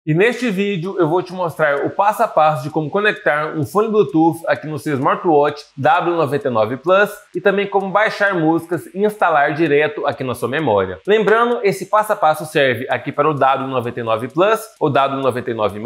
E neste vídeo eu vou te mostrar o passo a passo de como conectar um fone Bluetooth aqui no seu smartwatch W99 Plus e também como baixar músicas e instalar direto aqui na sua memória. Lembrando, esse passo a passo serve aqui para o W99 Plus, ou W99+,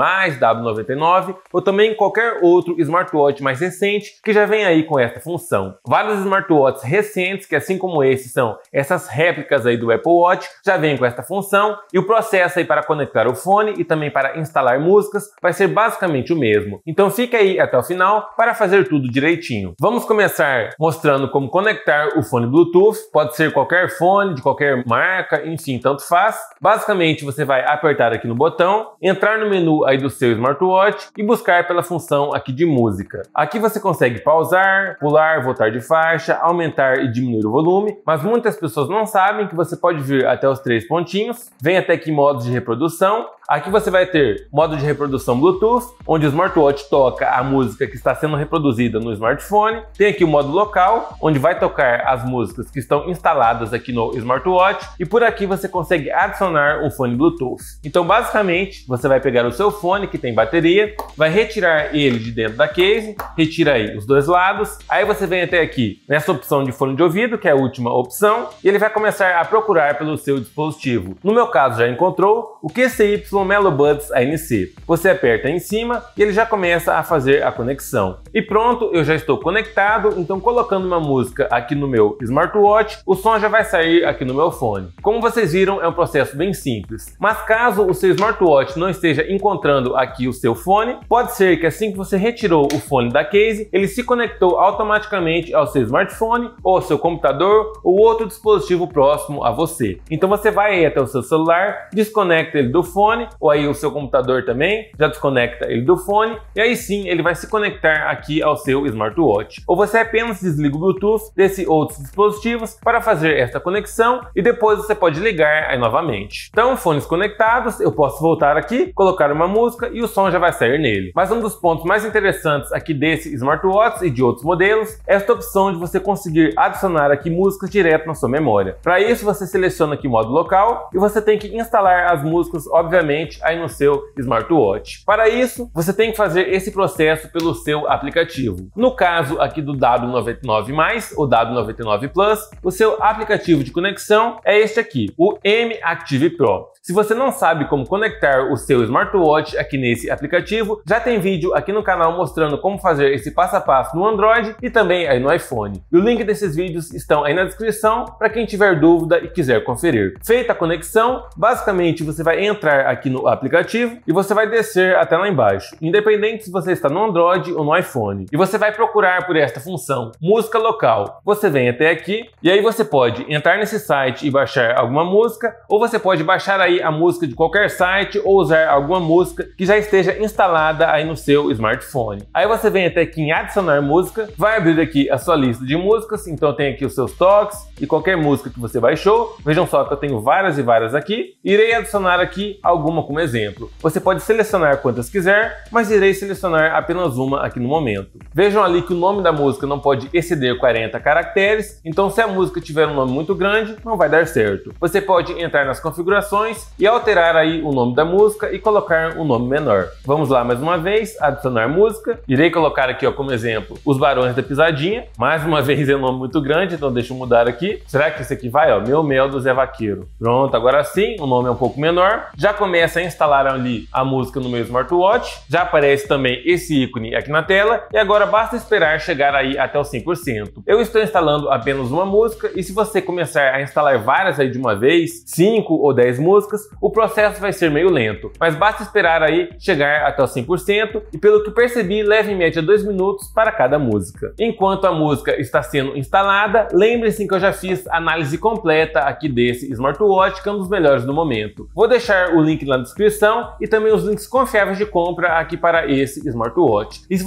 W99 ou também qualquer outro smartwatch mais recente que já vem aí com essa função. Vários smartwatches recentes, que assim como esse são essas réplicas aí do Apple Watch, já vem com essa função e o processo aí para conectar o fone e também para instalar músicas vai ser basicamente o mesmo. Então fica aí até o final para fazer tudo direitinho. Vamos começar mostrando como conectar o fone Bluetooth, pode ser qualquer fone, de qualquer marca, enfim, tanto faz. Basicamente você vai apertar aqui no botão, entrar no menu aí do seu smartwatch e buscar pela função aqui de música. Aqui você consegue pausar, pular, voltar de faixa, aumentar e diminuir o volume, mas muitas pessoas não sabem que você pode vir até os 3 pontinhos, vem até aqui modos de reprodução. Aqui você vai ter modo de reprodução Bluetooth, onde o smartwatch toca a música que está sendo reproduzida no smartphone. Tem aqui o modo local, onde vai tocar as músicas que estão instaladas aqui no smartwatch. E por aqui você consegue adicionar um fone Bluetooth. Então basicamente você vai pegar o seu fone que tem bateria, vai retirar ele de dentro da case, retira aí os dois lados. Aí você vem até aqui nessa opção de fone de ouvido, que é a última opção, e ele vai começar a procurar pelo seu dispositivo. No meu caso já encontrou o QCY Melo Buds ANC. Você aperta em cima e ele já começa a fazer a conexão. E pronto, eu já estou conectado, então colocando uma música aqui no meu smartwatch, o som já vai sair aqui no meu fone. Como vocês viram, é um processo bem simples. Mas caso o seu smartwatch não esteja encontrando aqui o seu fone, pode ser que assim que você retirou o fone da case, ele se conectou automaticamente ao seu smartphone, ou ao seu computador, ou outro dispositivo próximo a você. Então você vai aí até o seu celular, desconecta ele do fone, ou aí o seu computador também, já desconecta ele do fone, e aí sim ele vai se conectar aqui ao seu smartwatch. Ou você apenas desliga o Bluetooth desses outros dispositivos para fazer esta conexão e depois você pode ligar aí novamente. Então, fones conectados, eu posso voltar aqui, colocar uma música e o som já vai sair nele. Mas um dos pontos mais interessantes aqui desse smartwatch e de outros modelos é esta opção de você conseguir adicionar aqui músicas direto na sua memória. Para isso você seleciona aqui o modo local e você tem que instalar as músicas, obviamente, aí no seu smartwatch. Para isso, você tem que fazer esse processo pelo seu aplicativo. No caso aqui do W99+, ou W99 Plus, o seu aplicativo de conexão é este aqui, o M Active Pro. Se você não sabe como conectar o seu smartwatch aqui nesse aplicativo, já tem vídeo aqui no canal mostrando como fazer esse passo a passo no Android e também aí no iPhone. E o link desses vídeos estão aí na descrição para quem tiver dúvida e quiser conferir. Feita a conexão, basicamente você vai entrar aqui no aplicativo e você vai descer até lá embaixo, independente se você está no Android ou no iPhone. E você vai procurar por esta função, música local. Você vem até aqui e aí você pode entrar nesse site e baixar alguma música, ou você pode baixar aí a música de qualquer site ou usar alguma música que já esteja instalada aí no seu smartphone. Aí você vem até aqui em adicionar música, vai abrir aqui a sua lista de músicas, então tem aqui os seus toques e qualquer música que você baixou. Vejam só que eu tenho várias e várias aqui. Irei adicionar aqui alguma como exemplo. Você pode selecionar quantas quiser, mas irei selecionar apenas uma aqui no momento. Vejam ali que o nome da música não pode exceder 40 caracteres, então se a música tiver um nome muito grande, não vai dar certo. Você pode entrar nas configurações e alterar aí o nome da música e colocar um nome menor. Vamos lá mais uma vez, adicionar música. Irei colocar aqui ó, como exemplo os Barões da Pisadinha. Mais uma vez é um nome muito grande, então deixa eu mudar aqui. Será que esse aqui vai? Ó, Meu Mel do Zé Vaqueiro. Pronto, agora sim, o nome é um pouco menor. Já começa a instalar ali a música no meu smartwatch. Já aparece também esse ícone aqui na tela e agora basta esperar chegar aí até os 100%. Eu estou instalando apenas uma música e se você começar a instalar várias aí de uma vez, 5 ou 10 músicas, o processo vai ser meio lento, mas basta esperar aí chegar até os 100% e pelo que percebi leva em média 2 minutos para cada música. Enquanto a música está sendo instalada, lembre-se que eu já fiz análise completa aqui desse smartwatch, que é um dos melhores do momento. Vou deixar o link na descrição e também os links confiáveis de compra aqui para esse smartwatch. E se você quer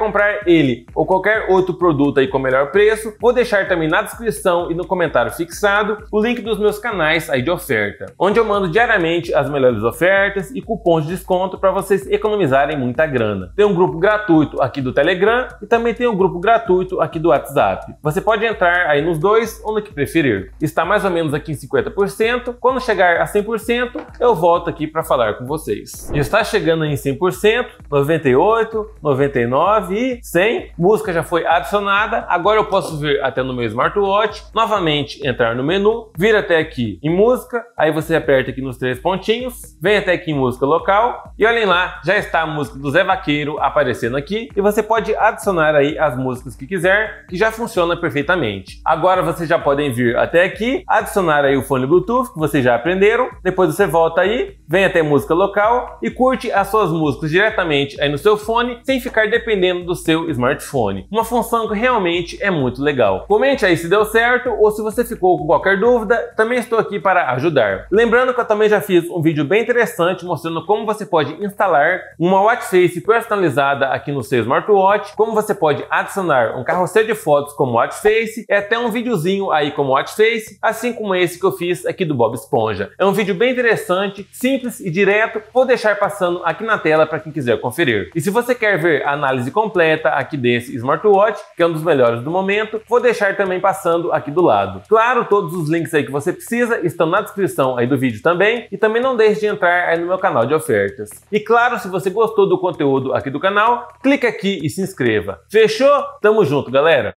comprar ele ou qualquer outro produto aí com melhor preço, vou deixar também na descrição e no comentário fixado o link dos meus canais aí de oferta, onde eu mando diariamente as melhores ofertas e cupons de desconto para vocês economizarem muita grana. Tem um grupo gratuito aqui do Telegram e também tem um grupo gratuito aqui do WhatsApp. Você pode entrar aí nos dois ou no que preferir. Está mais ou menos aqui em 50%. Quando chegar a 100%, eu volto aqui para falar com vocês. Já está chegando aí em 100%, 98, 99 e 100. Música já foi adicionada. Agora eu posso vir até no meu smartwatch, novamente entrar no menu, vir até aqui em música, aí você aperta aqui nos 3 pontinhos, vem até aqui em música local e olhem lá, já está a música do Zé Vaqueiro aparecendo aqui e você pode adicionar aí as músicas que quiser, que já funciona perfeitamente. Agora vocês já podem vir até aqui, adicionar aí o fone Bluetooth que vocês já aprenderam, depois você volta aí, vem até música local e curte as suas músicas diretamente aí no seu fone, sem ficar dependendo do seu smartphone. Uma função que realmente é muito legal. Comente aí se deu certo ou se você ficou com qualquer dúvida, também estou aqui para ajudar. Lembrando que eu também já fiz um vídeo bem interessante mostrando como você pode instalar uma watch face personalizada aqui no seu smartwatch, como você pode adicionar um carrossel de fotos como watch face e até um videozinho aí como watch face, assim como esse que eu fiz aqui do Bob Esponja. É um vídeo bem interessante, simples e direto, vou deixar passando aqui na tela para quem quiser conferir. E se você quer ver a análise completa aqui desse smartwatch, que é um dos melhores do momento, vou deixar também passando aqui do lado. Claro, todos os links aí que você precisa estão na descrição aí do vídeo também, e também não deixe de entrar aí no meu canal de ofertas. E claro, se você gostou do conteúdo aqui do canal, clica aqui e se inscreva. Fechou? Tamo junto, galera!